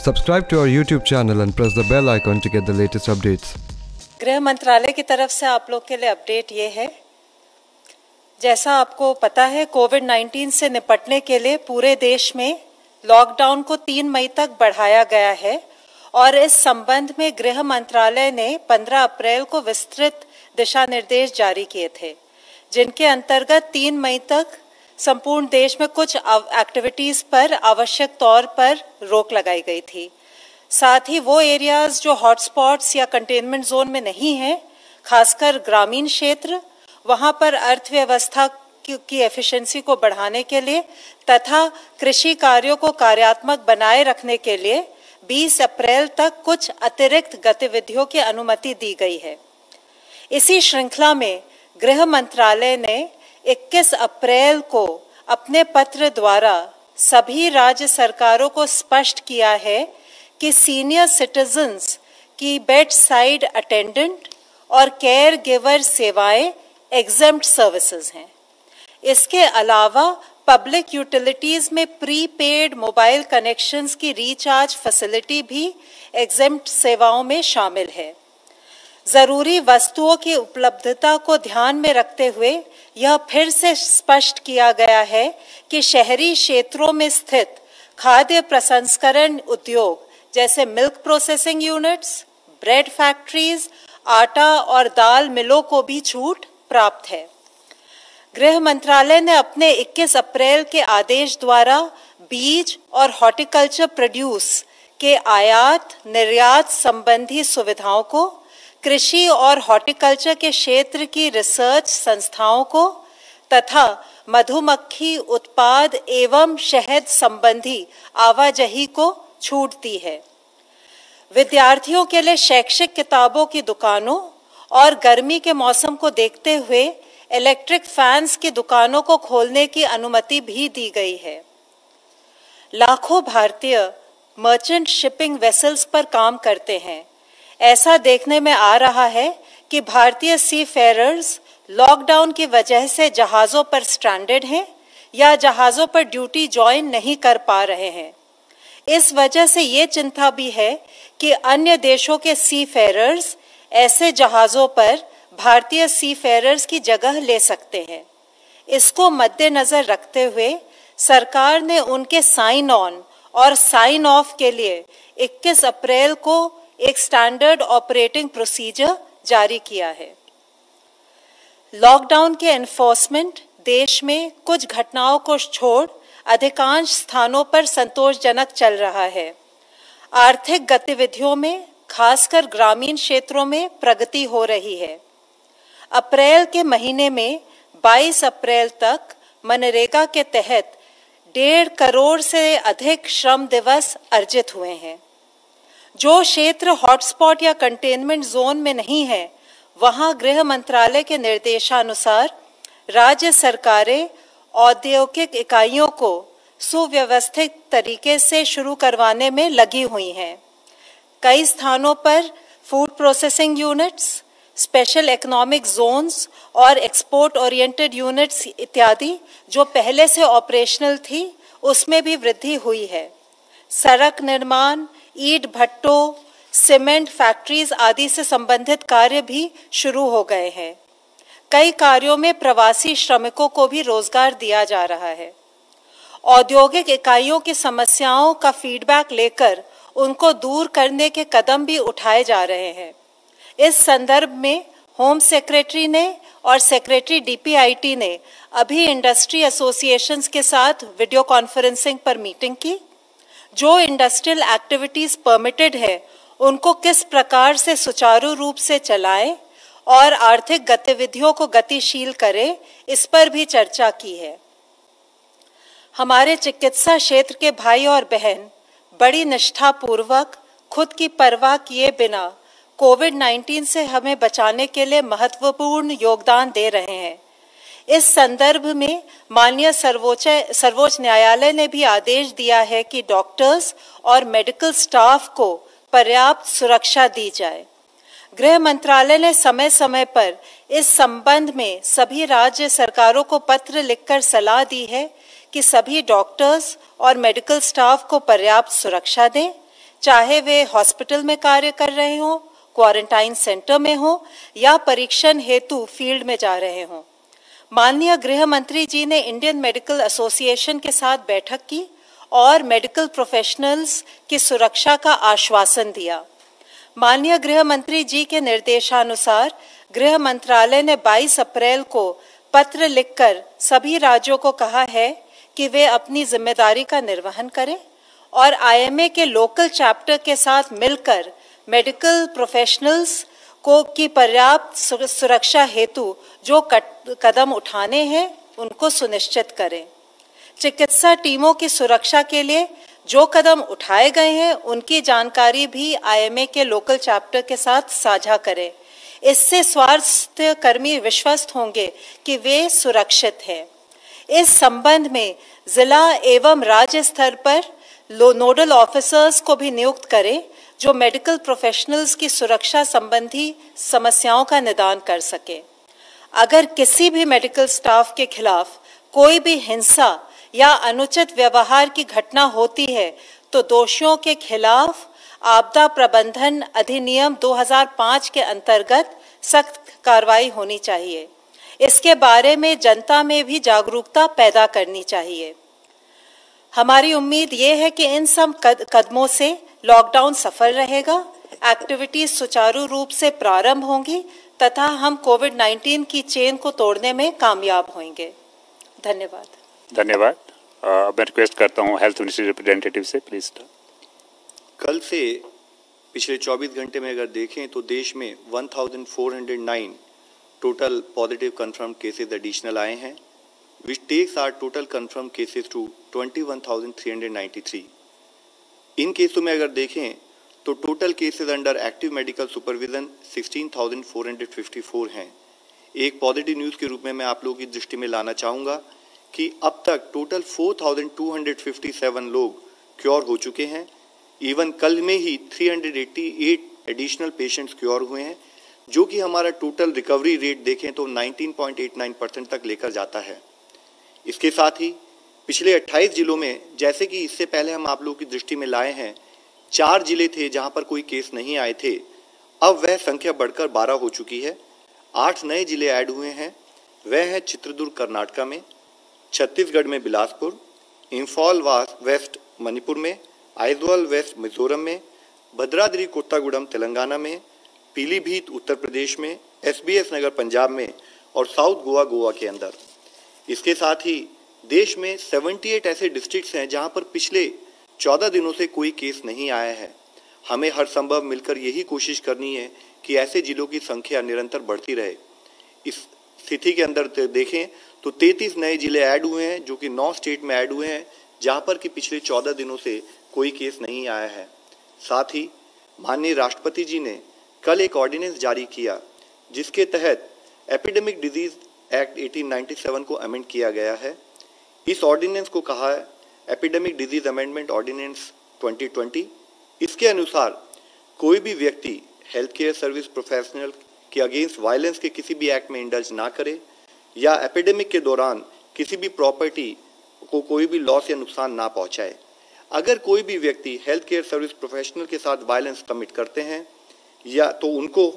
Subscribe to our YouTube channel and press the bell icon to get the latest updates. गृह मंत्रालय की तरफ से आप लोग के लिए अपडेट ये है, जैसा आपको पता है कोविड-19 से निपटने के लिए पूरे देश में लॉकडाउन को 3 मई तक बढ़ाया गया है और इस संबंध में गृह मंत्रालय ने 15 अप्रैल को विस्तृत दिशा निर्देश जारी किए थे, जिनके अंतर्गत 3 मई तक संपूर्ण देश में कुछ एक्टिविटीज पर आवश्यक तौर पर रोक लगाई गई थी। साथ ही वो एरियाज जो हॉटस्पॉट्स या कंटेनमेंट जोन में नहीं हैं, खासकर ग्रामीण क्षेत्र, वहां पर अर्थव्यवस्था की एफिशिएंसी को बढ़ाने के लिए तथा कृषि कार्यों को कार्यात्मक बनाए रखने के लिए 20 अप्रैल तक कुछ अतिरिक्त गतिविधियों की अनुमति दी गई है। इसी श्रृंखला में गृह मंत्रालय ने 21 अप्रैल को अपने पत्र द्वारा सभी राज्य सरकारों को स्पष्ट किया है कि सीनियर सिटीजन्स की बेड साइड अटेंडेंट और केयर गिवर सेवाएं एग्जेम्प्ट सर्विसेज हैं। इसके अलावा पब्लिक यूटिलिटीज में प्रीपेड मोबाइल कनेक्शंस की रिचार्ज फैसिलिटी भी एग्जेम्प्ट सेवाओं में शामिल है। जरूरी वस्तुओं की उपलब्धता को ध्यान में रखते हुए यह फिर से स्पष्ट किया गया है कि शहरी क्षेत्रों में स्थित खाद्य प्रसंस्करण उद्योग जैसे milk processing units, bread factories, आटा और दाल मिलों को भी छूट प्राप्त है। गृह मंत्रालय ने अपने 21 अप्रैल के आदेश द्वारा बीज और हॉर्टिकल्चर प्रोड्यूस के आयात निर्यात संबंधी सुविधाओं को, कृषि और हॉर्टिकल्चर के क्षेत्र की रिसर्च संस्थाओं को तथा मधुमक्खी उत्पाद एवं शहद संबंधी आवाजाही को छूट दी है। विद्यार्थियों के लिए शैक्षिक किताबों की दुकानों और गर्मी के मौसम को देखते हुए इलेक्ट्रिक फैंस की दुकानों को खोलने की अनुमति भी दी गई है। लाखों भारतीय मर्चेंट शिपिंग वेसल्स पर काम करते हैं। ऐसा देखने में आ रहा है कि भारतीय सी फेयरर्स लॉकडाउन की वजह से जहाज़ों पर स्ट्रैंडेड हैं या जहाज़ों पर ड्यूटी ज्वाइन नहीं कर पा रहे हैं। इस वजह से ये चिंता भी है कि अन्य देशों के सी फेयरर्स ऐसे जहाज़ों पर भारतीय सी फेयरर्स की जगह ले सकते हैं। इसको मद्देनजर रखते हुए सरकार ने उनके साइन ऑन और साइन ऑफ के लिए 21 अप्रैल को एक स्टैंडर्ड ऑपरेटिंग प्रोसीजर जारी किया है। लॉकडाउन के एनफोर्समेंट देश में कुछ घटनाओं को छोड़ अधिकांश स्थानों पर संतोषजनक चल रहा है। आर्थिक गतिविधियों में खासकर ग्रामीण क्षेत्रों में प्रगति हो रही है। अप्रैल के महीने में 22 अप्रैल तक मनरेगा के तहत 1.5 करोड़ से अधिक श्रम दिवस अर्जित हुए हैं। जो क्षेत्र हॉटस्पॉट या कंटेनमेंट जोन में नहीं है, वहां गृह मंत्रालय के निर्देशानुसार राज्य सरकारें औद्योगिक इकाइयों को सुव्यवस्थित तरीके से शुरू करवाने में लगी हुई हैं। कई स्थानों पर food processing units, special economic zones और एक्सपोर्ट ओरिएंटेड यूनिट्स इत्यादि जो पहले से ऑपरेशनल थी, उसमें भी वृद्धि हुई है। सड़क निर्माण, ईंट भट्टों, सीमेंट फैक्ट्रीज आदि से संबंधित कार्य भी शुरू हो गए हैं। कई कार्यों में प्रवासी श्रमिकों को भी रोजगार दिया जा रहा है। औद्योगिक इकाइयों की समस्याओं का फीडबैक लेकर उनको दूर करने के कदम भी उठाए जा रहे हैं। इस संदर्भ में होम सेक्रेटरी ने और सेक्रेटरी डीपीआईटी ने अभी इंडस्ट्री एसोसिएशंस के साथ वीडियो कॉन्फ्रेंसिंग पर मीटिंग की। जो इंडस्ट्रियल एक्टिविटीज परमिटेड है, उनको किस प्रकार से सुचारू रूप से चलाएं और आर्थिक गतिविधियों को गतिशील करें, इस पर भी चर्चा की है। हमारे चिकित्सा क्षेत्र के भाई और बहन बड़ी निष्ठापूर्वक खुद की परवाह किए बिना कोविड-19 से हमें बचाने के लिए महत्वपूर्ण योगदान दे रहे हैं। इस संदर्भ में माननीय सर्वोच्च न्यायालय ने भी आदेश दिया है कि डॉक्टर्स और मेडिकल स्टाफ को पर्याप्त सुरक्षा दी जाए। गृह मंत्रालय ने समय समय पर इस संबंध में सभी राज्य सरकारों को पत्र लिखकर सलाह दी है कि सभी डॉक्टर्स और मेडिकल स्टाफ को पर्याप्त सुरक्षा दें, चाहे वे हॉस्पिटल में कार्य कर रहे हों, क्वारंटाइन सेंटर में हो या परीक्षण हेतु फील्ड में जा रहे हों। माननीय गृह मंत्री जी ने इंडियन मेडिकल एसोसिएशन के साथ बैठक की और मेडिकल प्रोफेशनल्स की सुरक्षा का आश्वासन दिया। माननीय गृह मंत्री जी के निर्देशानुसार गृह मंत्रालय ने 22 अप्रैल को पत्र लिखकर सभी राज्यों को कहा है कि वे अपनी जिम्मेदारी का निर्वहन करें और आईएमए के लोकल चैप्टर के साथ मिलकर मेडिकल प्रोफेशनल्स को की पर्याप्त सुरक्षा हेतु जो कदम उठाने हैं उनको सुनिश्चित करें। चिकित्सा टीमों की सुरक्षा के लिए जो कदम उठाए गए हैं उनकी जानकारी भी आईएमए के लोकल चैप्टर के साथ साझा करें। इससे स्वास्थ्य कर्मी विश्वस्त होंगे कि वे सुरक्षित हैं। इस संबंध में जिला एवं राज्य स्तर पर नोडल ऑफिसर्स को भी नियुक्त करें जो मेडिकल प्रोफेशनल्स की सुरक्षा संबंधी समस्याओं का निदान कर सके। अगर किसी भी मेडिकल स्टाफ के खिलाफ कोई भी हिंसा या अनुचित व्यवहार की घटना होती है तो दोषियों के खिलाफ आपदा प्रबंधन अधिनियम 2005 के अंतर्गत सख्त कार्रवाई होनी चाहिए। इसके बारे में जनता में भी जागरूकता पैदा करनी चाहिए। हमारी उम्मीद ये है कि इन सब कदमों से लॉकडाउन सफल रहेगा, एक्टिविटीज सुचारू रूप से प्रारंभ होंगी तथा हम कोविड-19 की चेन को तोड़ने में कामयाब होंगे। धन्यवाद। धन्यवाद। मैं रिक्वेस्ट करता हूँ हेल्थ मिनिस्ट्री रिप्रेजेंटेटिव से, प्लीज। कल से पिछले 24 घंटे में अगर देखें तो देश में 1409 total positive confirm cases additional आए हैं, which takes our total confirmed cases to 21,393। इन केसों में अगर देखें तो total cases under active medical supervision 16,454 हैं। एक पॉजिटिव न्यूज़ के रूप में मैं आप लोगों की दृष्टि में लाना चाहूँगा कि अब तक टोटल 4,257 लोग क्योर हो चुके हैं। इवन कल में ही 388 एडिशनल पेशेंट्स क्योर हुए हैं, जो कि हमारा टोटल रिकवरी रेट देखें तो 19.89% तक लेकर जाता है। इसके साथ ही पिछले 28 जिलों में, जैसे कि इससे पहले हम आप लोगों की दृष्टि में लाए हैं, 4 जिले थे जहां पर कोई केस नहीं आए थे, अब वह संख्या बढ़कर 12 हो चुकी है। 8 नए जिले ऐड हुए हैं, वह हैं चित्रदुर्ग कर्नाटका में, छत्तीसगढ़ में बिलासपुर, इंफॉल वेस्ट मणिपुर में, आइजवाल वेस्ट मिजोरम में, भद्राद्री कोत्तागुड़म तेलंगाना में, पीलीभीत उत्तर प्रदेश में, एसबीएस नगर पंजाब में और साउथ गोवा के अंदर। इसके साथ ही देश में 78 ऐसे डिस्ट्रिक्ट्स हैं जहां पर पिछले 14 दिनों से कोई केस नहीं आया है। हमें हर संभव मिलकर यही कोशिश करनी है कि ऐसे जिलों की संख्या निरंतर बढ़ती रहे। इस स्थिति के अंदर देखें तो 33 नए जिले ऐड हुए हैं, जो कि 9 स्टेट में ऐड हुए हैं जहां पर कि पिछले 14 दिनों से कोई केस नहीं आया है। साथ ही माननीय राष्ट्रपति जी ने कल एक ऑर्डिनेंस जारी किया जिसके तहत एपिडेमिक डिजीज एक्ट 1897 को अमेंड किया गया है। इस ऑर्डिनेंस को कहा है एपिडेमिक डिजीज अमेंडमेंट ऑर्डिनेंस 2020। इसके अनुसार कोई भी व्यक्ति हेल्थ केयर सर्विस प्रोफेशनल के अगेंस्ट वायलेंस के किसी भी एक्ट में इंडल्ज ना करे या एपिडेमिक के दौरान किसी भी प्रॉपर्टी को कोई भी लॉस या नुकसान ना पहुंचाए। अगर कोई भी व्यक्ति हेल्थ केयर सर्विस प्रोफेशनल के साथ वायलेंस कमिट करते हैं या तो उनको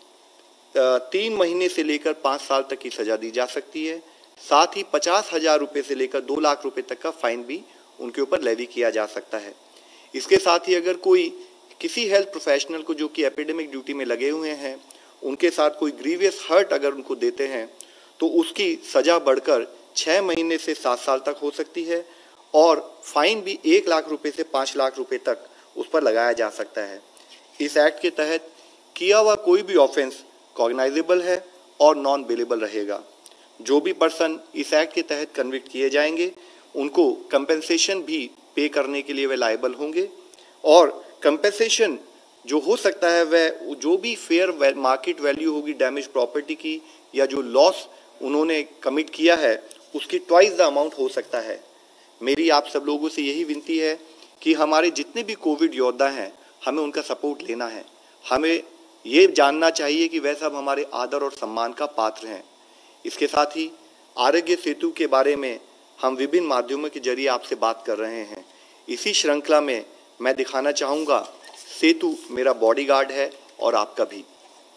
3 महीने से लेकर 5 साल तक की सजा दी जा सकती है। साथ ही 50,000 रुपये से लेकर 2 लाख रुपए तक का फाइन भी उनके ऊपर लेवी किया जा सकता है। इसके साथ ही अगर कोई किसी हेल्थ प्रोफेशनल को जो कि एपिडेमिक ड्यूटी में लगे हुए हैं उनके साथ कोई ग्रीवियस हर्ट अगर उनको देते हैं तो उसकी सजा बढ़कर 6 महीने से 7 साल तक हो सकती है और फाइन भी 1 लाख रुपए से 5 लाख रुपए तक उस पर लगाया जा सकता है। इस एक्ट के तहत किया हुआ कोई भी ऑफेंस कॉग्नाइजेबल है और नॉन बेलेबल रहेगा। जो भी पर्सन इस एक्ट के तहत कन्विक्ट किए जाएंगे उनको कंपेंसेशन भी पे करने के लिए वे लायबल होंगे और कंपेंसेशन जो हो सकता है वह जो भी फेयर मार्केट वैल्यू होगी डैमेज प्रॉपर्टी की या जो लॉस उन्होंने कमिट किया है उसकी ट्वाइस द अमाउंट हो सकता है। मेरी आप सब लोगों से यही विनती है कि हमारे जितने भी कोविड योद्धा हैं हमें उनका सपोर्ट लेना है। हमें ये जानना चाहिए कि वह सब हमारे आदर और सम्मान का पात्र हैं। इसके साथ ही आरोग्य सेतु के बारे में हम विभिन्न माध्यमों के जरिए आपसे बात कर रहे हैं। इसी श्रृंखला में मैं दिखाना चाहूँगा सेतु मेरा बॉडीगार्ड है और आपका भी।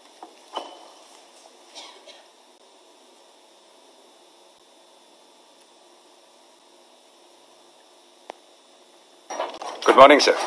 Good morning sir.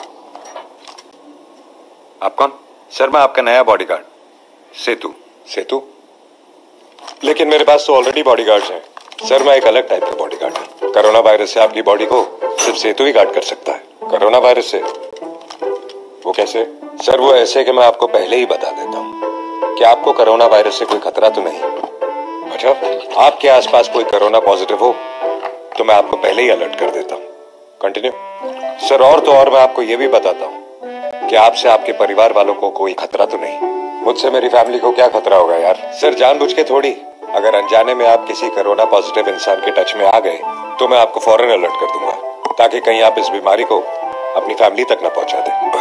आप कौन? सर मैं आपका नया बॉडीगार्ड सेतु। सेतु? लेकिन मेरे पास तो ऑलरेडी बॉडीगार्ड्स हैं। सर मैं एक अलग टाइप का बॉडीगार्ड हूँ। कोरोना वायरस से आपकी बॉडी को सिर्फ सेतु ही गार्ड कर सकता है। कोरोना वायरस से? वो कैसे? सर वो ऐसे कि मैं आपको पहले ही बता देता हूँ कि आपको कोरोना वायरस से कोई खतरा तो नहीं। अच्छा, आपके आसपास कोई कोरोना पॉजिटिव हो तो मैं आपको पहले ही अलर्ट कर देता हूँ। कंटिन्यू। सर और तो और मैं आपको ये भी बताता हूँ कि आपसे आपके परिवार वालों को कोई खतरा तो नहीं। मुझसे मेरी फैमिली को क्या खतरा होगा यार? सर जानबूझ के थोड़ी। अगर अनजाने में आप किसी कोरोना पॉजिटिव इंसान के टच में आ गए तो मैं आपको फौरन अलर्ट कर दूंगा ताकि कहीं आप इस बीमारी को अपनी फैमिली तक न पहुंचा दें।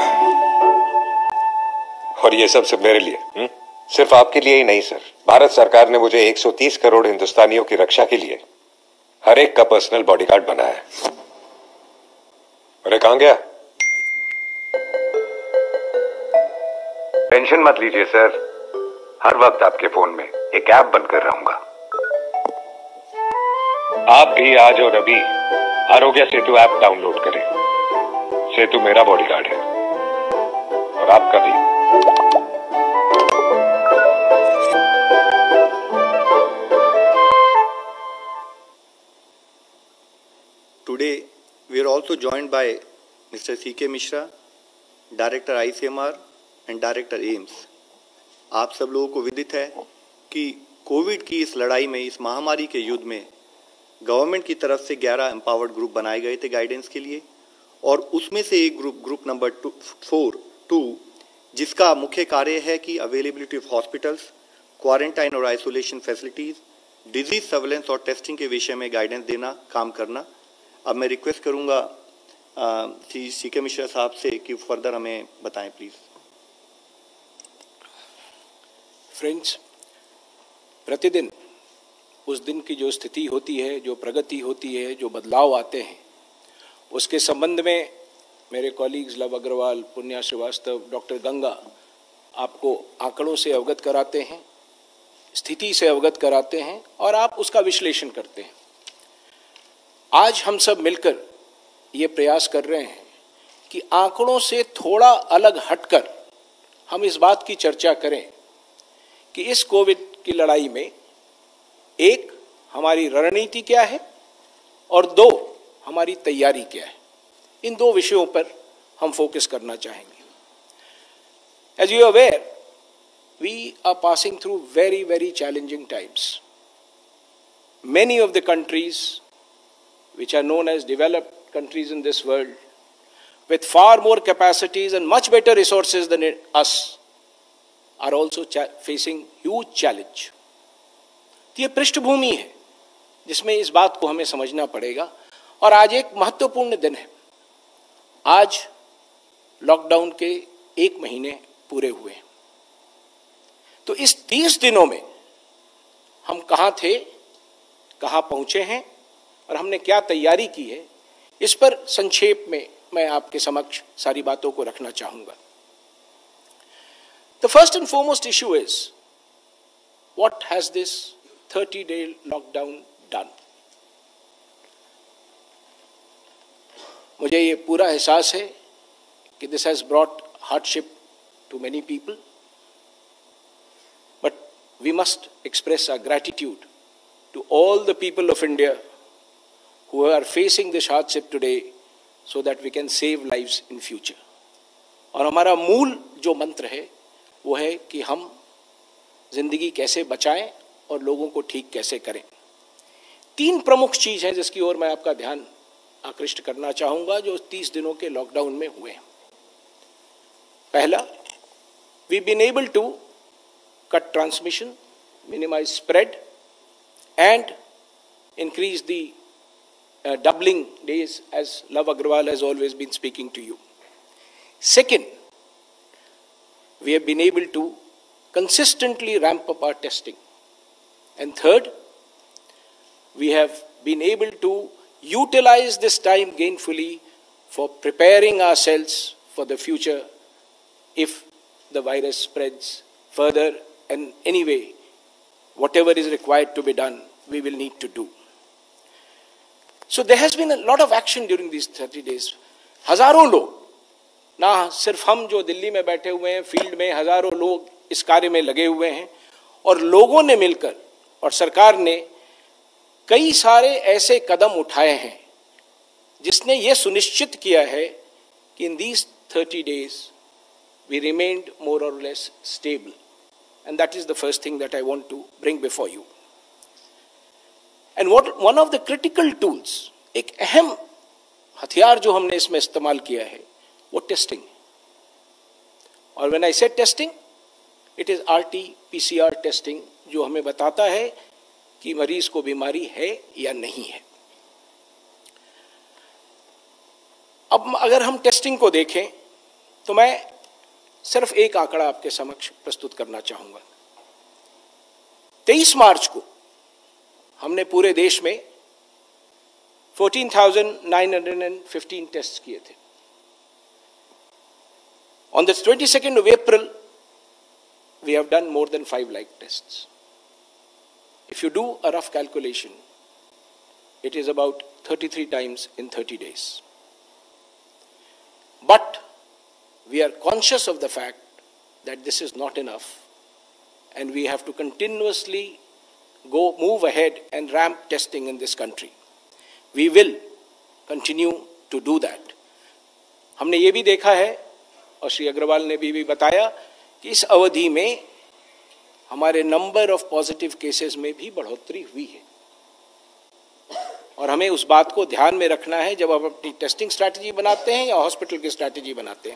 और ये सब सिर्फ मेरे लिए, सिर्फ आपके लिए ही नहीं सर। भारत सरकार ने मुझे 130 करोड़ हिंदुस्तानियों की रक्षा के लिए हर एक का पर्सनल बॉडीगार्ड बनाया है। अरे कहां गया? टेंशन मत लीजिए सर, हर वक्त आपके फोन में एक ऐप बनकर रहूंगा। आप भी आज और अभी आरोग्य सेतु ऐप डाउनलोड करें। सेतु मेरा बॉडीगार्ड है और आपका भी। Today we are also joined by Mr. C.K. Mishra, Director ICMR and Director AIIMS। आप सब लोगों को विदित है कि कोविड की इस लड़ाई में, इस महामारी के युद्ध में गवर्नमेंट की तरफ से 11 एम्पावर्ड ग्रुप बनाए गए थे गाइडेंस के लिए, और उसमें से एक ग्रुप नंबर 2 जिसका मुख्य कार्य है कि अवेलेबिलिटी ऑफ हॉस्पिटल्स, क्वारंटाइन और आइसोलेशन फैसिलिटीज, डिजीज सर्वेलेंस और टेस्टिंग के विषय में गाइडेंस देना, काम करना। अब मैं रिक्वेस्ट करूंगा सी.के. मिश्रा साहब से कि फर्दर हमें बताएं प्लीज। फ्रेंड्स, प्रतिदिन उस दिन की जो स्थिति होती है, जो प्रगति होती है, जो बदलाव आते हैं, उसके संबंध में मेरे कॉलीग्स लव अग्रवाल, पुण्या श्रीवास्तव, डॉक्टर गंगा आपको आंकड़ों से अवगत कराते हैं, स्थिति से अवगत कराते हैं और आप उसका विश्लेषण करते हैं। आज हम सब मिलकर ये प्रयास कर रहे हैं कि आंकड़ों से थोड़ा अलग हटकर हम इस बात की चर्चा करें कि इस कोविड की लड़ाई में एक, हमारी रणनीति क्या है और दो, हमारी तैयारी क्या है। इन दो विषयों पर हम फोकस करना चाहेंगे। As you are aware, we are passing through very challenging times. Many of the countries which are known as developed countries in this world, with far more capacities and much better resources than us, are also facing huge challenge. तो ये पृष्ठभूमि है जिसमें इस बात को हमें समझना पड़ेगा। और आज एक महत्वपूर्ण दिन है। आज लॉकडाउन के 1 महीने पूरे हुए। तो इस 30 दिनों में हम कहाँ थे, कहाँ पहुंचे हैं और हमने क्या तैयारी की है, इस पर संक्षेप में मैं आपके समक्ष सारी बातों को रखना चाहूंगा। The first and foremost issue is, what has this 30-day lockdown done? मुझे ये पूरा एहसास है कि this has brought hardship to many people, but we must express our gratitude to all the people of India who are facing this hardship today so that we can save lives in future. और हमारा मूल जो मंत्र है वो है कि हम जिंदगी कैसे बचाएं और लोगों को ठीक कैसे करें। 3 प्रमुख चीज हैं जिसकी ओर मैं आपका ध्यान आकृष्ट करना चाहूंगा जो 30 दिनों के लॉकडाउन में हुए। पहला, we've been able to cut transmission, minimize spread and increase the doubling days, as Love Agrawal has always been speaking to you. Second, we have been able to consistently ramp up our testing. And third, we have been able to utilize this time gainfully for preparing ourselves for the future if the virus spreads further, and anyway, whatever is required to be done, we will need to do. So there has been a lot of action during these 30 days. हजारों लोग, ना सिर्फ हम जो दिल्ली में बैठे हुए हैं, फील्ड में हजारों लोग इस कार्य में लगे हुए हैं, और लोगों ने मिलकर और सरकार ने कई सारे ऐसे कदम उठाए हैं जिसने ये सुनिश्चित किया है कि in these 30 days we remained more or less stable. And that is the first thing that I want to bring before you. And one of the critical tools, एक अहम हथियार जो हमने इसमें इस्तेमाल किया है, वो टेस्टिंग. और when I say testing, it is RT-PCR testing, जो हमें बताता है कि मरीज को बीमारी है या नहीं है. अब अगर हम टेस्टिंग को देखें तो मैं सिर्फ एक आंकड़ा आपके समक्ष प्रस्तुत करना चाहूंगा. 23 मार्च को हमने पूरे देश में 14,915 टेस्ट किए थे. On the 22nd of April, we have done more than 5 lakh tests. If you do a rough calculation, it is about 33 times in 30 days. But we are conscious of the fact that this is not enough, and we have to continuously move ahead and ramp testing in this country. We will continue to do that. हमने ये भी देखा है, और श्री अग्रवाल ने भी बताया, कि इस अवधि में हमारे नंबर ऑफ पॉजिटिव केसेस में भी बढ़ोतरी हुई है. और हमें उस बात को ध्यान में रखना है जब आप अपनी टेस्टिंग स्ट्रैटेजी बनाते हैं या हॉस्पिटल की स्ट्रैटेजी बनाते हैं.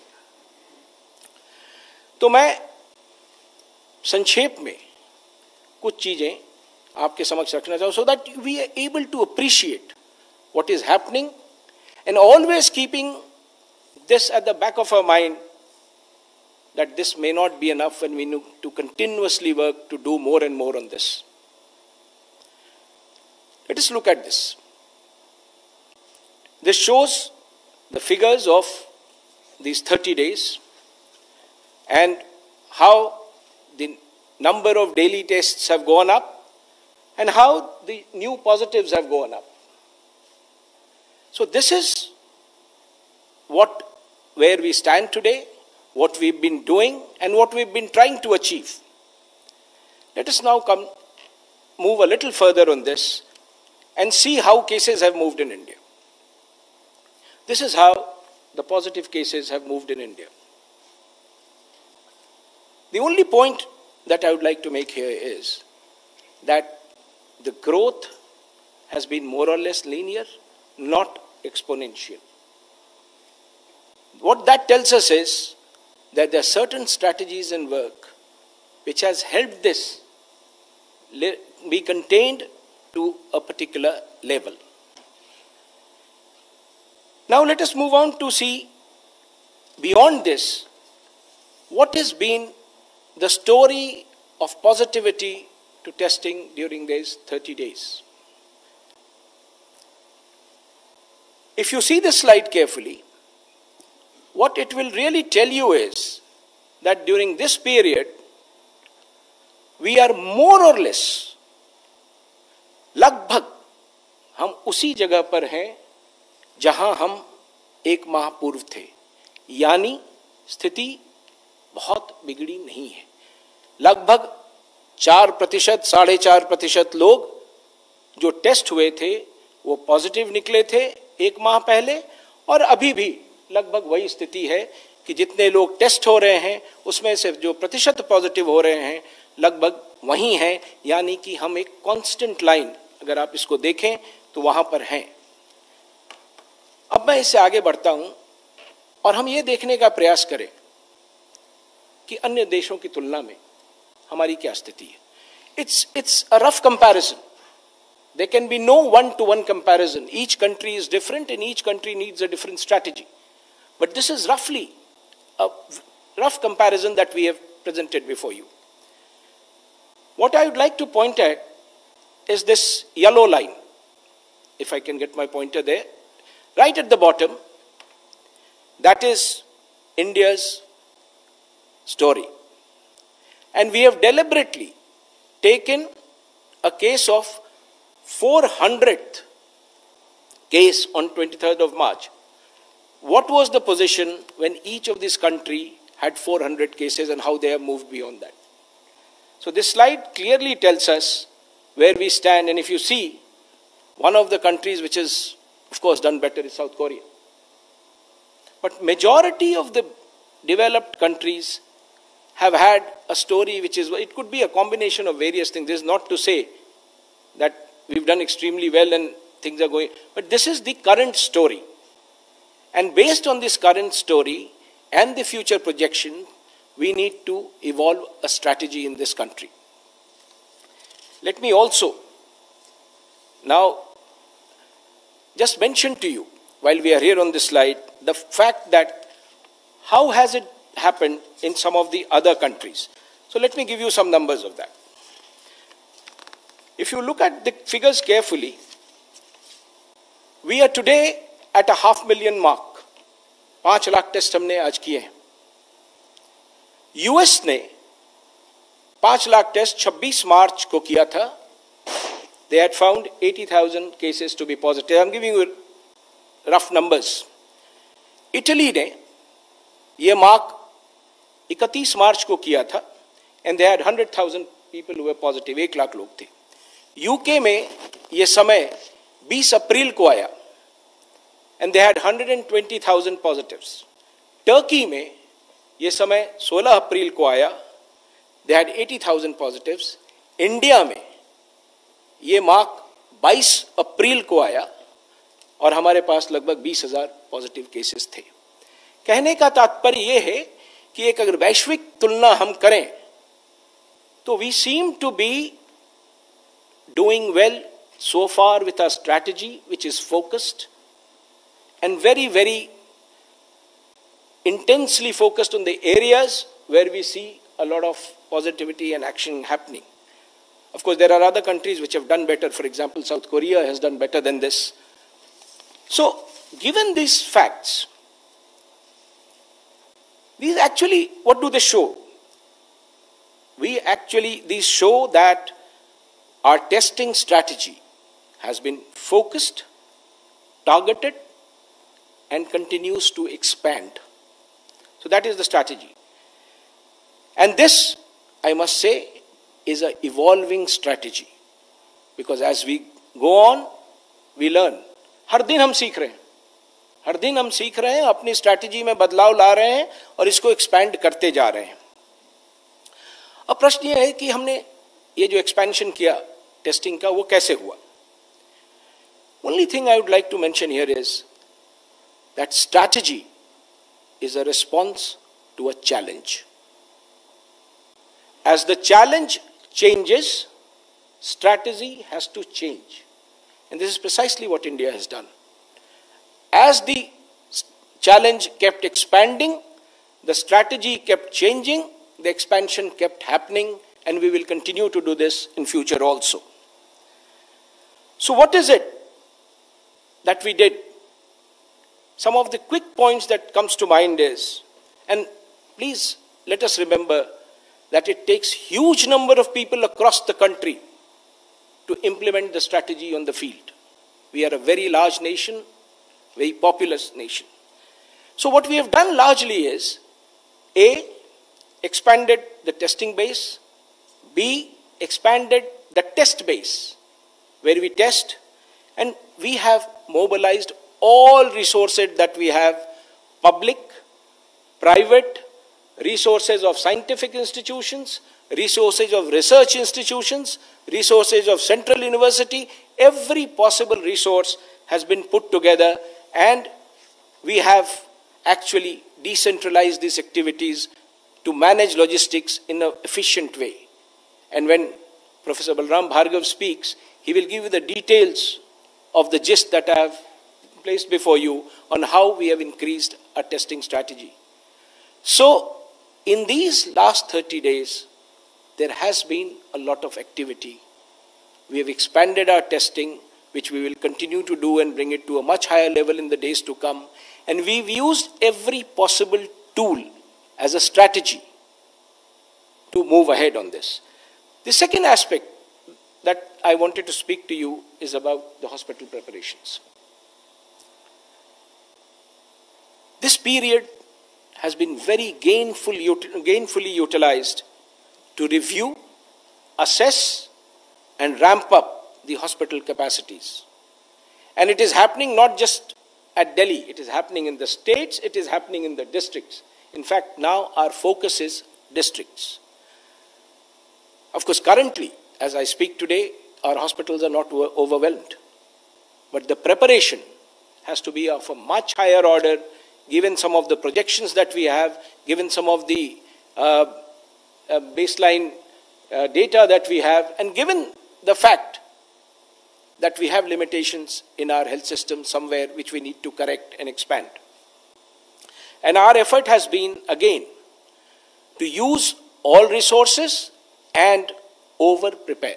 तो मैं संक्षेप में कुछ चीजें आपके समक्ष रखना चाहूँ, so that we are able to appreciate what is happening, and always keeping this at the back of our mind that this may not be enough and we need to continuously work to do more and more on this. Let us look at this. This shows the figures of these 30 days and how the number of daily tests have gone up and how the new positives have gone up. So this is where we stand today, what we've been doing and what we've been trying to achieve. Let us now move a little further on this and see how cases have moved in India. This is how the positive cases have moved in India. The only point that I would like to make here is that the growth has been more or less linear, not exponential. What that tells us is that there are certain strategies and work which has helped this be contained to a particular level. Now let us move on to see beyond this what has been the story of positivity to testing during these 30 days. If you see this slide carefully, what it will really tell you is that during this period, we are more or less, लगभग हम उसी जगह पर हैं जहां हम एक माह पूर्व थे. यानी स्थिति बहुत बिगड़ी नहीं है. लगभग 4%, 4.5% लोग जो टेस्ट हुए थे वो पॉजिटिव निकले थे एक माह पहले, और अभी भी लगभग वही स्थिति है कि जितने लोग टेस्ट हो रहे हैं उसमें से जो प्रतिशत पॉजिटिव हो रहे हैं लगभग वही हैं. यानी कि हम एक कांस्टेंट लाइन, अगर आप इसको देखें तो वहां पर हैं. अब मैं इससे आगे बढ़ता हूं और हम ये देखने का प्रयास करें कि अन्य देशों की तुलना में हमारी क्या स्थिति है. It's a rough comparison. There can be no one-to-one comparison. Each country is different and each country needs a different strategy. But this is roughly a rough comparison that we have presented before you. What I would like to point at is this yellow line. If I can get my pointer there. Right at the bottom, that is India's story. And we have deliberately taken a case of 400th case on 23rd of March. What was the position when each of these countries had 400 cases and how they have moved beyond that? So this slide clearly tells us where we stand. And if you see, one of the countries which has, of course, done better is South Korea. But majority of the developed countries have had a story which is, it could be a combination of various things. This is not to say that we've done extremely well and things are going, but this is the current story. And based on this current story and the future projection, we need to evolve a strategy in this country. Let me also now just mention to you, while we are here on this slide, the fact that how has it happened in some of the other countries. So let me give you some numbers of that. If you look at the figures carefully, we are today at a 500,000 mark. 5 lakh test हमने आज किए हैं. US ने 5 lakh test 26 मार्च को किया था. They had found 80,000 cases to be positive. I'm giving you rough numbers. Italy ने ये मार्क 31 मार्च को किया था and they had 100,000 people who were positive. 1 lakh लोग थे. यूके में ये समय 20 अप्रैल को आया and they had 120,000 positives. Turkey में ये समय 16 अप्रैल को आया. They had 80,000 positives. इंडिया में ये मार्क 22 अप्रैल को आया और हमारे पास लगभग 20,000 पॉजिटिव केसेस थे. कहने का तात्पर्य ये है कि एक अगर वैश्विक तुलना हम करें तो we seem to be doing well so far with our strategy, which is focused and very, very intensely focused on the areas where we see a lot of positivity and action happening. Of course, there are other countries which have done better. For example, South Korea has done better than this. So, given these facts, these actually, what do they show? These show that our testing strategy has been focused, targeted, and continues to expand. So that is the strategy. And this, I must say, is an evolving strategy. Because as we go on, we learn. हर दिन हम सीख रहे हैं. हर दिन हम सीख रहे हैं, अपनी स्ट्रैटेजी में बदलाव ला रहे हैं और इसको एक्सपैंड करते जा रहे हैं. अब प्रश्न ये है कि हमने ये जो एक्सपेंशन किया टेस्टिंग का, वो कैसे हुआ? Only thing I would like to mention here is that strategy is a response to a challenge. As the challenge changes, strategy has to change. And this is precisely what India has done. As the challenge kept expanding, the strategy kept changing, the expansion kept happening, and we will continue to do this in future also. So what is it that we did? Some of the quick points that comes to mind is, and please let us remember that it takes huge number of people across the country to implement the strategy on the field. We are a very large nation, very populous nation. So what we have done largely is, A, expanded the testing base, B, expanded the test base, where we test, and we have mobilized all resources that we have, public, private, resources of scientific institutions, resources of research institutions, resources of central university. Every possible resource has been put together, and we have actually decentralized these activities to manage logistics in an efficient way. And when Professor Balram Bhargav speaks, he will give you the details of the gist that I have placed before you on how we have increased our testing strategy. So, in these last 30 days, there has been a lot of activity. We have expanded our testing, which we will continue to do and bring it to a much higher level in the days to come. And we've used every possible tool as a strategy to move ahead on this. The second aspect that I wanted to speak to you is about the hospital preparations. This period has been very gainfully utilized to review, assess, and ramp up the hospital capacities. And it is happening not just at Delhi, it is happening in the states, it is happening in the districts. In fact, now our focus is districts. Of course, currently, as I speak today, our hospitals are not overwhelmed. But the preparation has to be of a much higher order, given some of the projections that we have, given some of the baseline data that we have, and given the fact that we have limitations in our health system somewhere which we need to correct and expand. And our effort has been, again, to use all resources and over-prepare.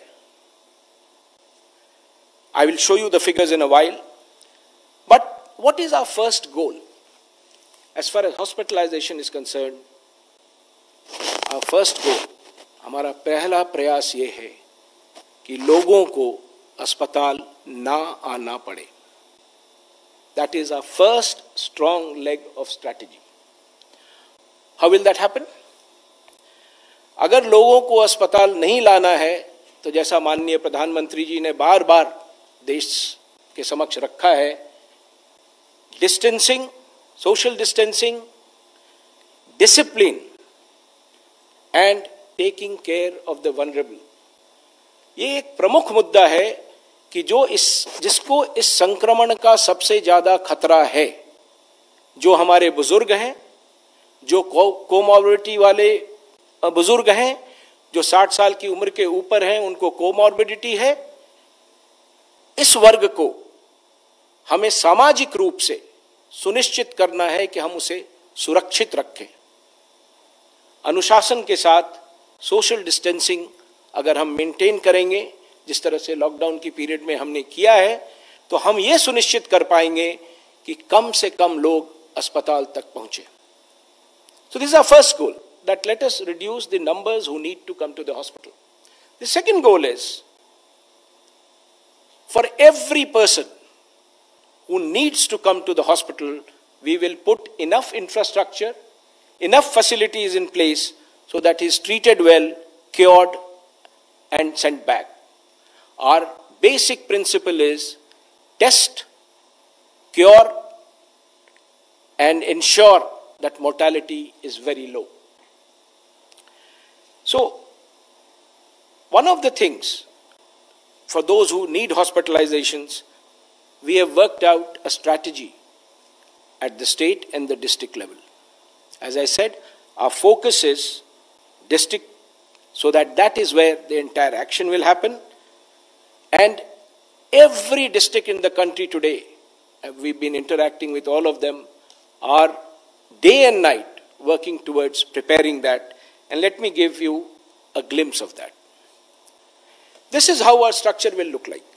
I will show you the figures in a while. But what is our first goal? As far as hospitalization is concerned, our first goal, हमारा पहला प्रयास ये है कि लोगों को अस्पताल ना आना पड़े. That is our first strong leg of strategy. How will that happen? अगर लोगों को अस्पताल नहीं लाना है, तो जैसा माननीय प्रधानमंत्री जी ने बार बार देश के समक्ष रखा है, distancing, social distancing, discipline and taking care of the vulnerable. ये एक प्रमुख मुद्दा है कि जिसको इस संक्रमण का सबसे ज्यादा खतरा है, जो हमारे बुजुर्ग हैं, जो कोमॉर्बिडिटी वाले बुजुर्ग हैं, जो 60 साल की उम्र के ऊपर हैं, उनको कोमॉर्बिडिटी है. इस वर्ग को हमें सामाजिक रूप से सुनिश्चित करना है कि हम उसे सुरक्षित रखें. अनुशासन के साथ सोशल डिस्टेंसिंग अगर हम मेंटेन करेंगे, जिस तरह से लॉकडाउन की पीरियड में हमने किया है, तो हम ये सुनिश्चित कर पाएंगे कि कम से कम लोग अस्पताल तक पहुंचे. So this is our first goal, that let us reduce the numbers who need to come to the hospital. The second goal is, for every person who needs to come to the hospital, we will put enough infrastructure, enough facilities in place so that he is treated well, cured, and sent back. Our basic principle is test, cure, and ensure that mortality is very low. So, one of the things for those who need hospitalizations, we have worked out a strategy at the state and the district level. As I said, our focus is district, so that is where the entire action will happen. And every district in the country today, we've been interacting with all of them, are day and night working towards preparing that. And let me give you a glimpse of that. This is how our structure will look like.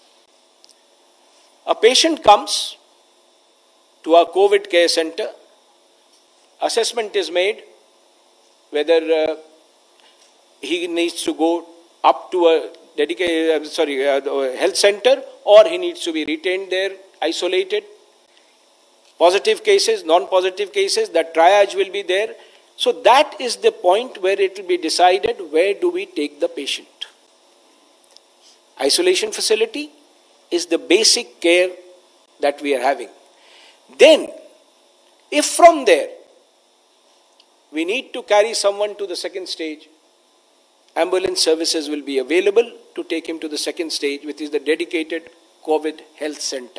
A patient comes to our COVID care center, assessment is made whether he needs to go up to a dedicated, health center, or he needs to be retained there, isolated. Positive cases, non-positive cases, that triage will be there. So that is the point where it will be decided, where do we take the patient. Isolation facility is the basic care that we are having. Then, if from there we need to carry someone to the second stage, ambulance services will be available to take him to the second stage, which is the dedicated COVID health center.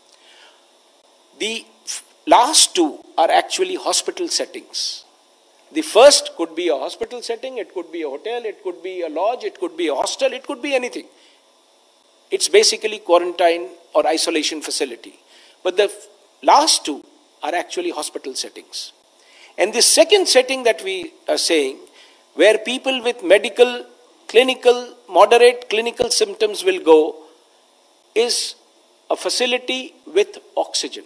The last two are actually hospital settings. The first could be a hospital setting, it could be a hotel, it could be a lodge, it could be a hostel, it could be anything. It's basically quarantine or isolation facility. But the last two are actually hospital settings. And the second setting that we are saying, where people with medical, clinical, moderate clinical symptoms will go, is a facility with oxygen.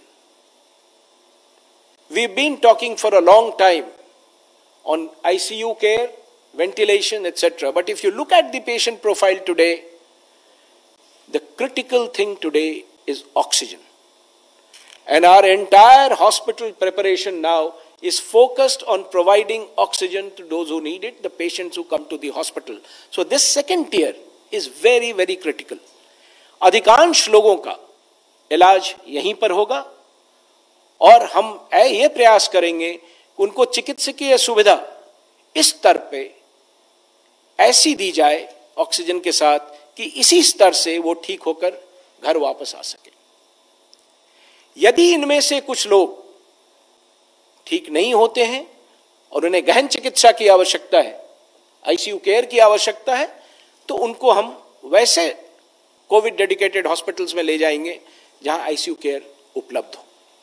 We've been talking for a long time on ICU care, ventilation, etc. But if you look at the patient profile today, the critical thing today is oxygen. And our entire hospital preparation now is focused on providing oxygen to those who need it, the patients who come to the hospital. So this second tier is very, very critical. अधिकांश लोगों का इलाज यहीं पर होगा और हम ये प्रयास करेंगे कि उनको चिकित्सकीय सुविधा इस स्तर पे ऐसी दी जाए ऑक्सीजन के साथ कि इसी स्तर से वो ठीक होकर घर वापस आ सके। यदि इनमें से कुछ लोग ठीक नहीं होते हैं और उन्हें गहन चिकित्सा की आवश्यकता है, आईसीयू केयर की आवश्यकता है, तो उनको हम वैसे कोविड डेडिकेटेड हॉस्पिटल्स में ले जाएंगे जहां आईसीयू केयर उपलब्ध हो।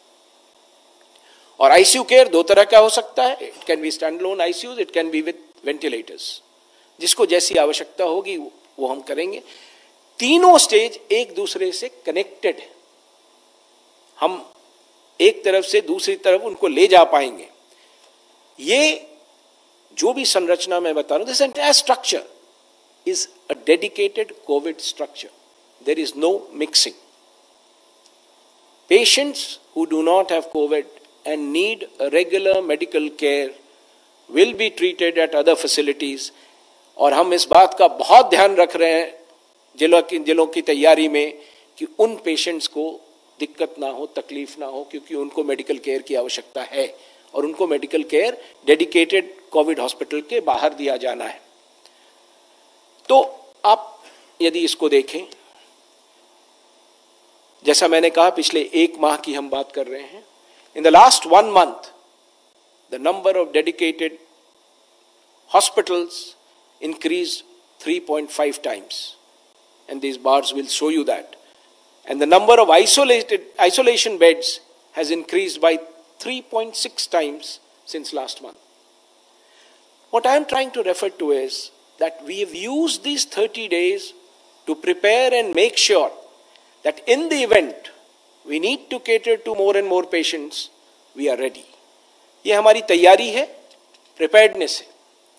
और आईसीयू केयर दो तरह का हो सकता है, it can be standalone ICUs, it can be with ventilators. जिसको जैसी आवश्यकता होगी वो हम करेंगे। तीनों स्टेज एक दूसरे से कनेक्टेड है, हम एक तरफ से दूसरी तरफ उनको ले जा पाएंगे। ये जो भी संरचना मैं बता रहा हूं, this entire structure is a dedicated COVID structure. There is no mixing. Patients who do not have COVID and need a regular medical care will be treated at other facilities. और हम इस बात का बहुत ध्यान रख रहे हैं जिलों की तैयारी में कि उन पेशेंट्स को दिक्कत ना हो, तकलीफ ना हो, क्योंकि उनको मेडिकल केयर की आवश्यकता है और उनको medical care dedicated COVID hospital के बाहर दिया जाना है। तो आप यदि इसको देखें, जैसा मैंने कहा पिछले एक माह की हम बात कर रहे हैं, in the last 1 month the number of dedicated hospitals increased 3.5 times, and these bars will show you that. And the number of isolation beds has increased by 3.6 times since last month. What I am trying to refer to is that we have used these 30 days to prepare and make sure that in the event we need to cater to more and more patients, we are ready. ये हमारी तैयारी है, preparedness है।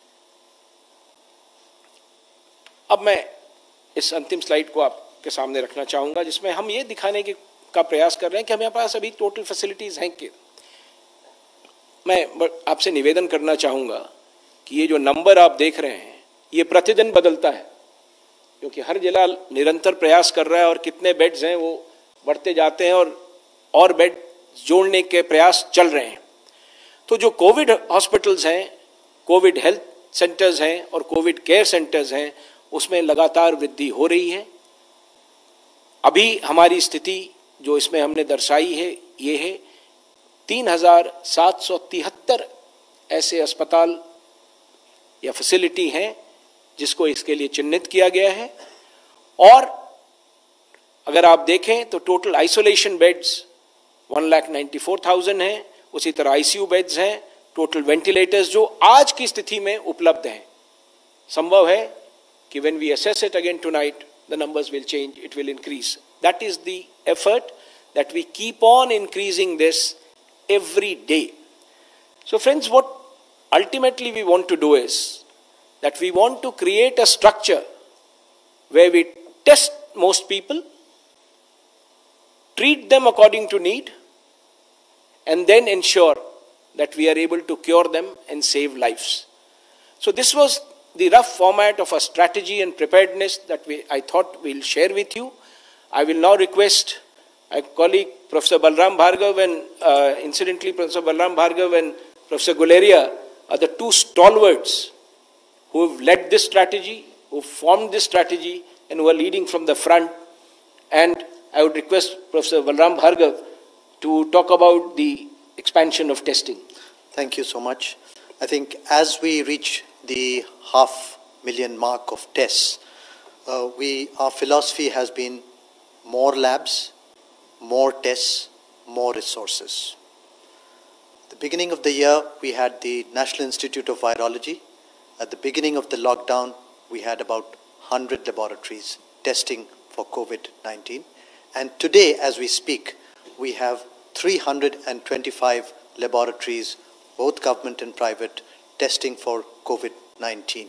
अब मैं इस अंतिम slide को आपके सामने रखना चाहूंगा, जिसमें हम ये दिखाने का प्रयास कर रहे हैं कि हमारे पास अभी टोटल फैसिलिटीज हैं कि। मैं आपसे निवेदन करना चाहूंगा कि ये जो नंबर आप देख रहे हैं ये प्रतिदिन बदलता है, क्योंकि हर जिला निरंतर प्रयास कर रहा है और कितने बेड्स हैं वो बढ़ते जाते हैं और बेड जोड़ने के प्रयास चल रहे हैं। तो जो कोविड हॉस्पिटल्स हैं, कोविड हेल्थ सेंटर्स हैं और कोविड केयर सेंटर्स हैं, उसमें लगातार वृद्धि हो रही है। अभी हमारी स्थिति जो इसमें हमने दर्शाई है ये है 3773 ऐसे अस्पताल या फैसिलिटी हैं जिसको इसके लिए चिन्हित किया गया है। और अगर आप देखें तो टोटल आइसोलेशन बेड्स 1,94,000 हैं, उसी तरह आईसीयू बेड्स हैं, टोटल वेंटिलेटर्स जो आज की स्थिति में उपलब्ध हैं। संभव है कि when we assess it again tonight, the numbers will change, it will increase. That is the effort that we keep on increasing this every day. So friends, what ultimately we want to do is that we want to create a structure where we test most people, treat them according to need, and then ensure that we are able to cure them and save lives. So this was the rough format of a strategy and preparedness that I thought we'll share with you. I will now request my colleague Professor Balram Bhargav and incidentally Professor Balram Bhargav and Professor Guleria are the two stalwarts who have led this strategy, who formed this strategy and who are leading from the front. And I would request Professor Balram Bhargav to talk about the expansion of testing. Thank you so much. I think as we reach the 500,000 mark of tests, our philosophy has been more labs, more tests, more resources. At the beginning of the year, we had the National Institute of Virology. At the beginning of the lockdown, we had about 100 laboratories testing for COVID-19. And today, as we speak, we have 325 laboratories, both government and private, testing for COVID-19. COVID-19.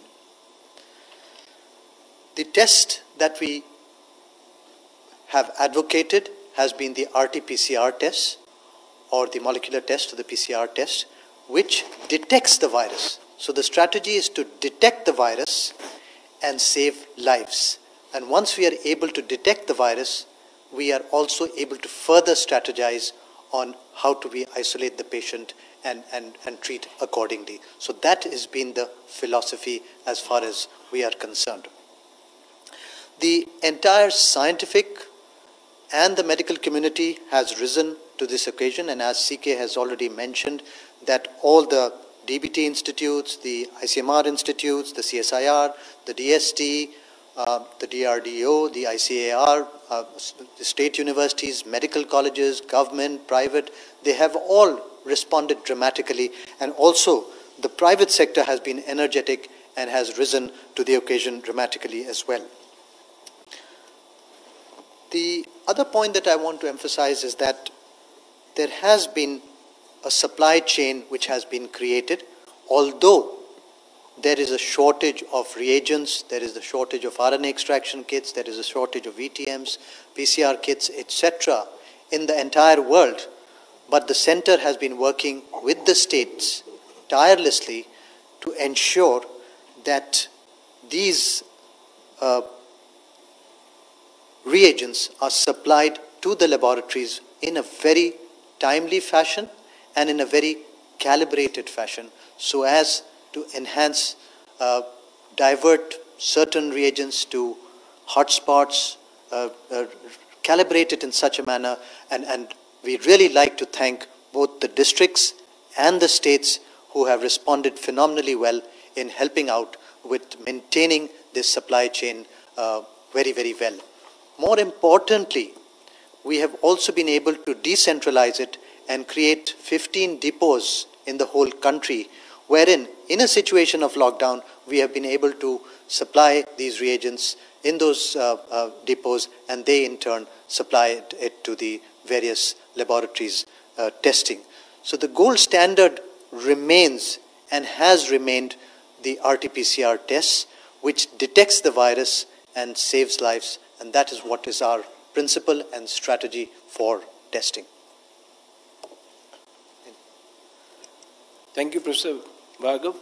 The test that we have advocated has been the RT-PCR test, or the molecular test or the PCR test, which detects the virus. So the strategy is to detect the virus and save lives. And once we are able to detect the virus, we are also able to further strategize on how to isolate the patient and treat accordingly. So that has been the philosophy as far as we are concerned. The entire scientific and the medical community has risen to this occasion, and as CK has already mentioned, that all the DBT institutes, the ICMR institutes, the CSIR, the DST, the DRDO, the ICAR, the state universities, medical colleges, government, private, they have all responded dramatically, and also the private sector has been energetic and has risen to the occasion dramatically as well. The other point that I want to emphasize is that there has been a supply chain which has been created. Although there is a shortage of reagents, there is a shortage of RNA extraction kits, there is a shortage of VTMs, PCR kits, etc. in the entire world, but the center has been working with the states tirelessly to ensure that these reagents are supplied to the laboratories in a very timely fashion and in a very calibrated fashion, so as to enhance, divert certain reagents to hotspots, calibrate it in such a manner, and we really like to thank both the districts and the states who have responded phenomenally well in helping out with maintaining this supply chain very, very well. More importantly, we have also been able to decentralize it and create 15 depots in the whole country, wherein in a situation of lockdown, we have been able to supply these reagents in those depots, and they in turn supply it to the various laboratories testing. So the gold standard remains and has remained the RT-PCR test, which detects the virus and saves lives, and that is what is our principle and strategy for testing. Thank you, Professor Bhargav.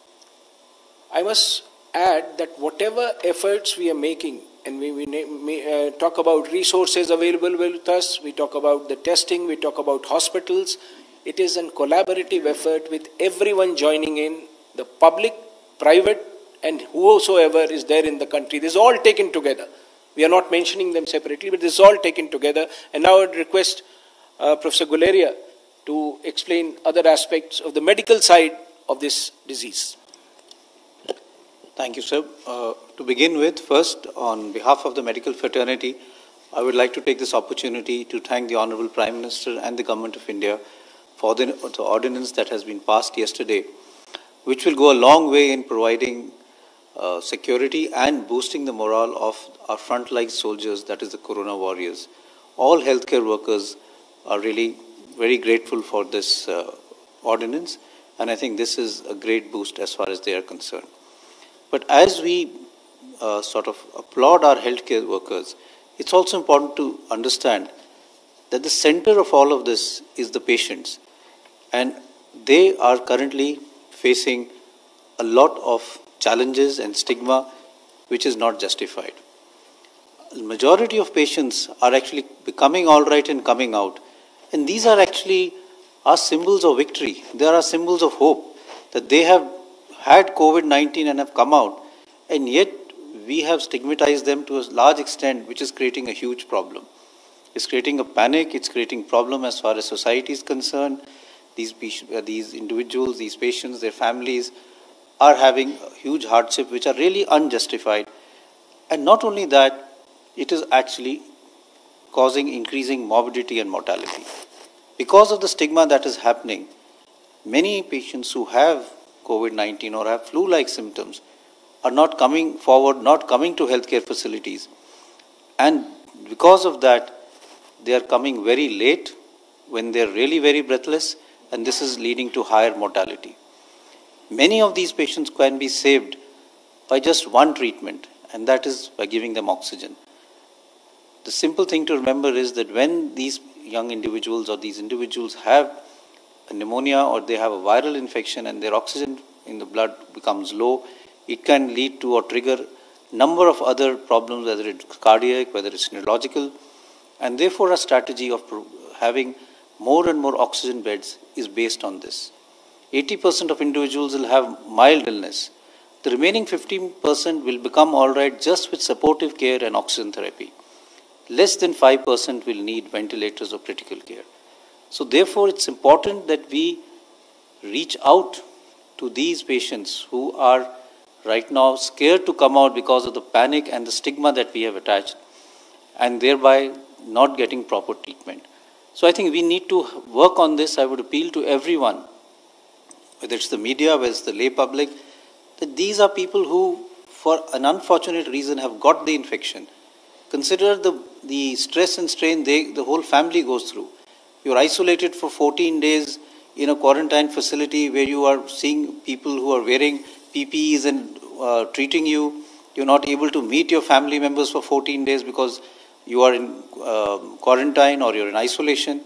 I must add that whatever efforts we are making, and we talk about resources available with us, we talk about the testing, we talk about hospitals, it is a collaborative effort with everyone joining in, the public, private, and whosoever is there in the country. This is all taken together. We are not mentioning them separately, but this is all taken together. And now I would request Professor Guleria to explain other aspects of the medical side of this disease. Thank you, sir. To begin with, first, on behalf of the medical fraternity, I would like to take this opportunity to thank the Honorable Prime Minister and the Government of India for the ordinance that has been passed yesterday, which will go a long way in providing security and boosting the morale of our frontline soldiers, that is the Corona warriors. All healthcare workers are really very grateful for this ordinance, and I think this is a great boost as far as they are concerned. But as we sort of applaud our healthcare workers, it's also important to understand that the center of all of this is the patients, and they are currently facing a lot of challenges and stigma which is not justified. The majority of patients are actually becoming all right and coming out, and these are actually our symbols of victory. They are our symbols of hope that they have had COVID-19 and have come out, and yet we have stigmatized them to a large extent, which is creating a huge problem. It's creating a panic, it's creating problem as far as society is concerned. These individuals, these patients, their families are having a huge hardship which are really unjustified. And not only that, it is actually causing increasing morbidity and mortality. Because of the stigma that is happening, many patients who have COVID-19 or have flu-like symptoms are not coming forward, not coming to healthcare facilities. And because of that, they are coming very late when they are really very breathless, and this is leading to higher mortality. Many of these patients can be saved by just one treatment, and that is by giving them oxygen. The simple thing to remember is that when these young individuals or these individuals have a pneumonia or they have a viral infection and their oxygen in the blood becomes low, it can lead to or trigger a number of other problems, whether it's cardiac, whether it's neurological, and therefore a strategy of having more and more oxygen beds is based on this. 80% of individuals will have mild illness. The remaining 15% will become all right just with supportive care and oxygen therapy. Less than 5% will need ventilators or critical care. So therefore, it's important that we reach out to these patients who are right now scared to come out because of the panic and the stigma that we have attached, and thereby not getting proper treatment. So I think we need to work on this. I would appeal to everyone, whether it's the media, whether it's the lay public, that these are people who, for an unfortunate reason, have got the infection. Consider the stress and strain the whole family goes through. You're isolated for 14 days in a quarantine facility where you are seeing people who are wearing PPEs and treating you. You're not able to meet your family members for 14 days because you are in quarantine or you're in isolation.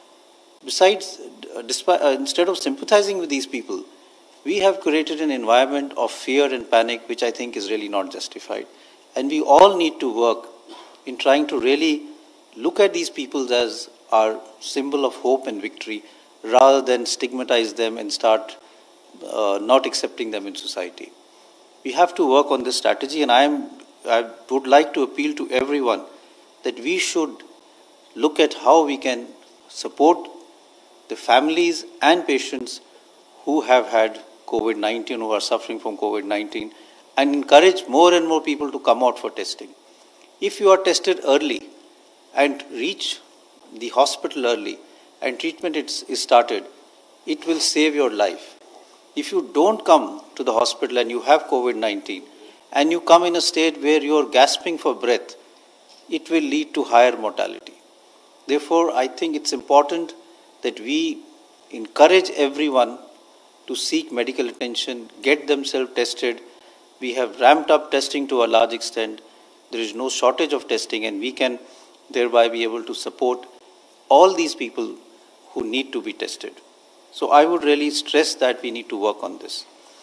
Besides, instead of sympathizing with these people, we have created an environment of fear and panic, which I think is really not justified. And we all need to work in trying to really look at these people as our symbol of hope and victory, rather than stigmatize them and start not accepting them in society. We have to work on this strategy, and I would like to appeal to everyone that we should look at how we can support the families and patients who have had COVID-19, who are suffering from COVID-19, and encourage more and more people to come out for testing. If you are tested early and reach the hospital early and treatment is started, it will save your life. If you don't come to the hospital and you have COVID-19 and you come in a state where you are gasping for breath, it will lead to higher mortality. Therefore, I think it's important that we encourage everyone to seek medical attention, get themselves tested. We have ramped up testing to a large extent. There is no shortage of testing, and we can thereby be able to support all these people who need to be tested. So I would really stress that we need to work on this.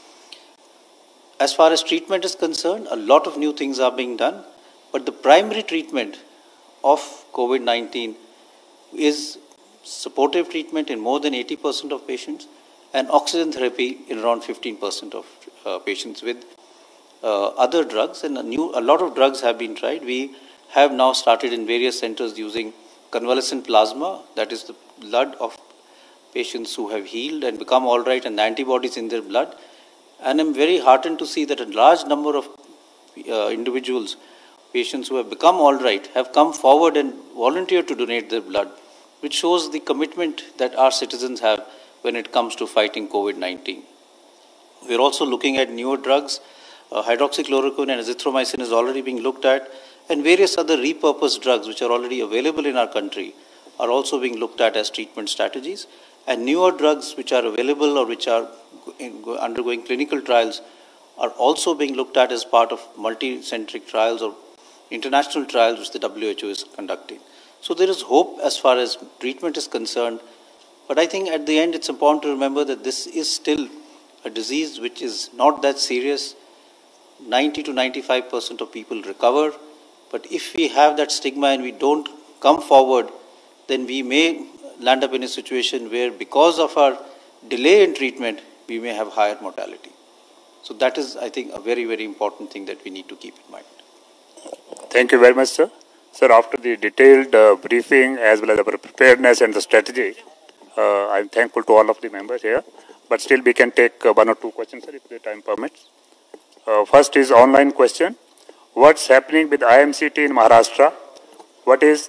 As far as treatment is concerned, a lot of new things are being done, but the primary treatment of COVID-19 is supportive treatment in more than 80% of patients and oxygen therapy in around 15% of patients with other drugs. And a lot of drugs have been tried. We have now started in various centers using convalescent plasma, that is the blood of patients who have healed and become all right and the antibodies in their blood. And I'm very heartened to see that a large number of individuals, patients who have become all right, have come forward and volunteered to donate their blood, which shows the commitment that our citizens have when it comes to fighting COVID-19. We're also looking at newer drugs. Hydroxychloroquine and azithromycin is already being looked at, and various other repurposed drugs which are already available in our country are also being looked at as treatment strategies. And newer drugs which are available or which are undergoing clinical trials are also being looked at as part of multi-centric trials or international trials which the WHO is conducting. So there is hope as far as treatment is concerned, but I think at the end it's important to remember that this is still a disease which is not that serious. 90 to 95% of people recover, but if we have that stigma and we don't come forward, then we may land up in a situation where because of our delay in treatment, we may have higher mortality. So that is, I think, a very, very important thing that we need to keep in mind. Thank you very much, sir. Sir, after the detailed briefing as well as our preparedness and the strategy, I'm thankful to all of the members here. But still we can take one or two questions, sir, if the time permits. First is online question. What's happening with IMCT in Maharashtra? What is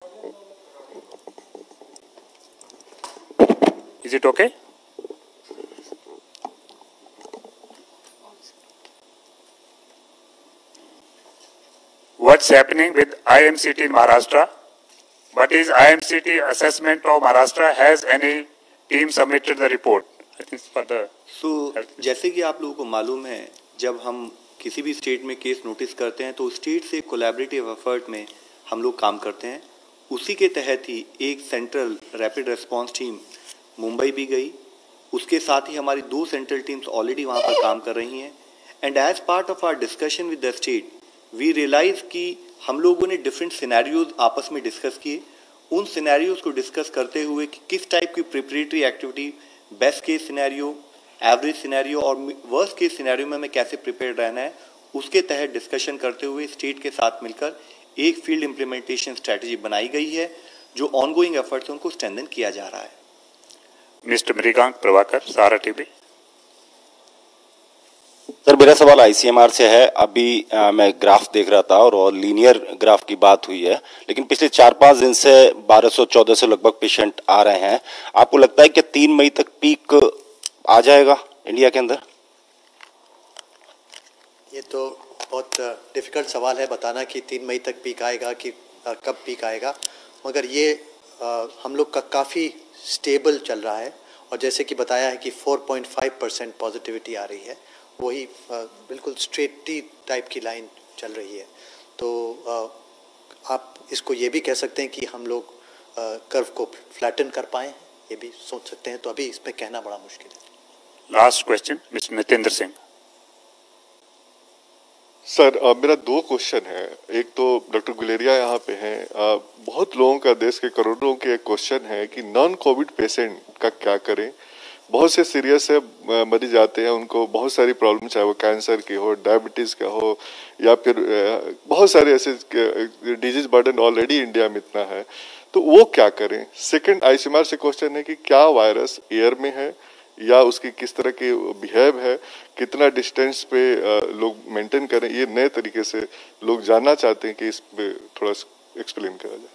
it okay? What's happening with IMCT in Maharashtra? What is IMCT assessment of Maharashtra? Has any team submitted the report? I think for the जैसे कि आप लोगों को मालूम है, जब हम किसी भी स्टेट में केस नोटिस करते हैं तो स्टेट से कोलैबोरेटिव एफर्ट में हम लोग काम करते हैं। उसी के तहत ही एक central rapid response team Mumbai भी गई, उसके साथ ही हमारी 2 सेंट्रल टीम्स ऑलरेडी वहाँ पर काम कर रही हैं। And as part of our discussion with the state we realise कि हम लोगों ने डिफरेंट सिनेरियोज आपस में डिस्कस किए। उन सिनेरियोज को डिस्कस करते हुए कि किस टाइप की preparatory activity, best case scenario, average scenario और वर्स्ट केस सिनेरियो में हमें कैसे प्रिपेयर रहना है, उसके तहत डिस्कशन करते हुए स्टेट के साथ मिलकर एक फील्ड इम्प्लीमेंटेशन स्ट्रैटेजी बनाई गई है, जो ऑनगोइंग एफर्ट्स उनको स्ट्रेंथन किया जा रहा है। Mister Mrigank Prabhakar, Sahara TV. Sir, मेरा सवाल आईसीएमआर से है। अभी मैं ग्राफ देख रहा था और लीनियर ग्राफ की बात हुई है, लेकिन पिछले 4-5 दिन से 1200-1400 लगभग पेशेंट आ रहे हैं। आपको लगता है कि 3 मई तक पीक आ जाएगा इंडिया के अंदर? ये तो बहुत डिफ़िकल्ट सवाल है बताना कि 3 मई तक पीक आएगा कि कब पीक आएगा, मगर ये हम लोग का काफ़ी स्टेबल चल रहा है। और जैसे कि बताया है कि 4.5% पॉजिटिविटी आ रही है, वही बिल्कुल स्ट्रेट टी टाइप की लाइन चल रही है। तो आप इसको ये भी कह सकते हैं कि हम लोग कर्व को फ्लैटन कर पाए, ये भी सोच सकते हैं। तो अभी इसमें कहना बड़ा मुश्किल है। Last question mister Nitendra Singh. Sir, मेरा 2 क्वेश्चन है। एक तो डॉक्टर गुलेरिया यहाँ पे हैं। बहुत लोगों का, देश के करोड़ों के क्वेश्चन है कि नॉन कोविड पेशेंट का क्या करें। बहुत से सीरियस है मरीज जाते हैं, उनको बहुत सारी प्रॉब्लम, चाहे वो कैंसर की हो, डायबिटीज़ का हो, या फिर बहुत सारे ऐसे डिजीज बर्डन ऑलरेडी इंडिया में इतना है, तो वो क्या करें। सेकंड, आईसीएमआर से क्वेश्चन है कि क्या वायरस एयर में है या उसकी किस तरह की बिहेव है, कितना डिस्टेंस पे लोग मेंटेन करें, ये नए तरीके से लोग जानना चाहते हैं कि इस पे थोड़ा एक्सप्लेन करा जाए।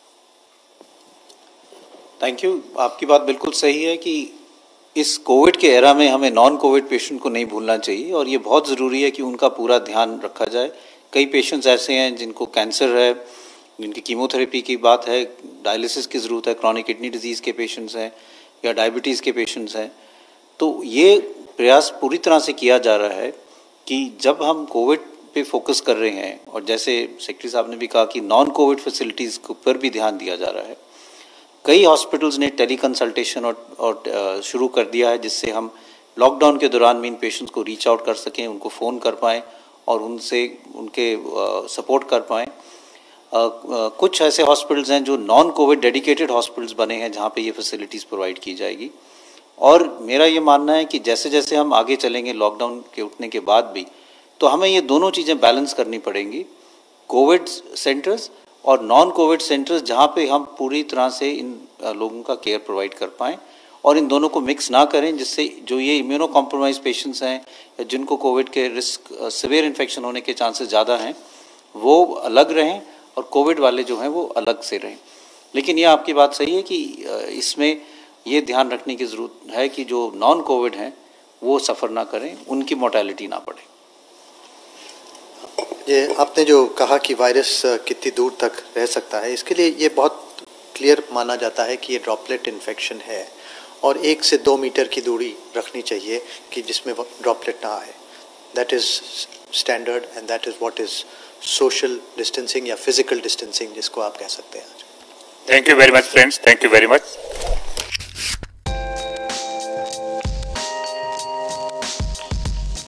Thank you. आपकी बात बिल्कुल सही है कि इस कोविड के एरा में हमें नॉन कोविड पेशेंट को नहीं भूलना चाहिए और ये बहुत ज़रूरी है कि उनका पूरा ध्यान रखा जाए। कई पेशेंट्स ऐसे हैं जिनको कैंसर है, जिनकी कीमोथेरेपी की बात है, डायलिसिस की ज़रूरत है, क्रॉनिक किडनी डिजीज़ के पेशेंट्स हैं या डायबिटीज़ के पेशेंट्स हैं। तो ये प्रयास पूरी तरह से किया जा रहा है कि जब हम कोविड पे फोकस कर रहे हैं, और जैसे सेक्रेटरी साहब ने भी कहा कि नॉन कोविड फैसिलिटीज़ पर भी ध्यान दिया जा रहा है। कई हॉस्पिटल्स ने टेली कंसल्टेशन और शुरू कर दिया है, जिससे हम लॉकडाउन के दौरान भी इन पेशेंट्स को रीच आउट कर सकें, उनको फ़ोन कर पाएँ और उनसे उनके सपोर्ट कर पाएँ। कुछ ऐसे हॉस्पिटल्स हैं जो नॉन कोविड डेडिकेटेड हॉस्पिटल्स बने हैं, जहाँ पे ये फैसिलिटीज़ प्रोवाइड की जाएगी। और मेरा ये मानना है कि जैसे जैसे हम आगे चलेंगे लॉकडाउन के उठने के बाद भी, तो हमें ये दोनों चीज़ें बैलेंस करनी पड़ेंगी। कोविड सेंटर्स और नॉन कोविड सेंटर्स, जहाँ पे हम पूरी तरह से इन लोगों का केयर प्रोवाइड कर पाएँ, और इन दोनों को मिक्स ना करें, जिससे जो ये इम्यूनो कॉम्प्रोमाइज पेशेंट्स हैं या जिनको कोविड के रिस्क सीवियर इन्फेक्शन होने के चांसेस ज़्यादा हैं, वो अलग रहें और कोविड वाले जो हैं वो अलग से रहें। लेकिन ये आपकी बात सही है कि इसमें ये ध्यान रखने की ज़रूरत है कि जो नॉन कोविड हैं वो सफ़र ना करें, उनकी मोर्टेलिटी ना बढ़े। ये आपने जो कहा कि वायरस कितनी दूर तक रह सकता है, इसके लिए ये बहुत क्लियर माना जाता है कि ये ड्रॉपलेट इन्फेक्शन है और 1 से 2 मीटर की दूरी रखनी चाहिए कि जिसमें ड्रॉपलेट ना आए। That is standard and that is what is social distancing या फिजिकल डिस्टेंसिंग, जिसको आप कह सकते हैं। Thank you very much friends, thank you very much.